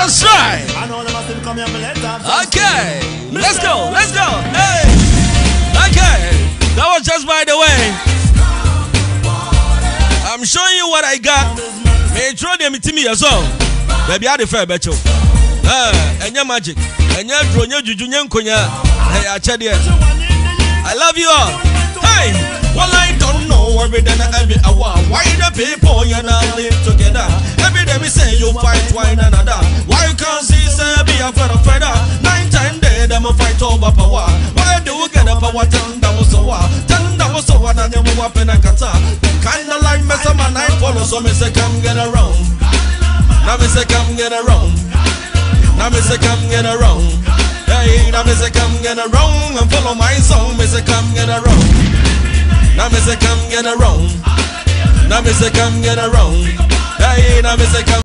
That's right. Okay. Let's go. Let's go. Hey. Okay. That was just by the way. I'm showing you what I got. May throw them to me as well. Baby, I defer better. And your magic. And your drone, your juju, hey, I tell you. I love you all. Hey. Well, I don't know every day and every hour. Why the people you not live together? Every day we say you fight one another. Why you can't see say be a feather? 9 times day them fight over power. Why do we get a power? Turn down so what? Turn down so what? And you move up in a kata. Kinda like me some man I follow, so me say come get around. Now me say come get around. Now me say come get around. Hey, now me say come get around and follow my song. Me say come get around. Now me say come get around. Now me say come get around. Hey, now me say come.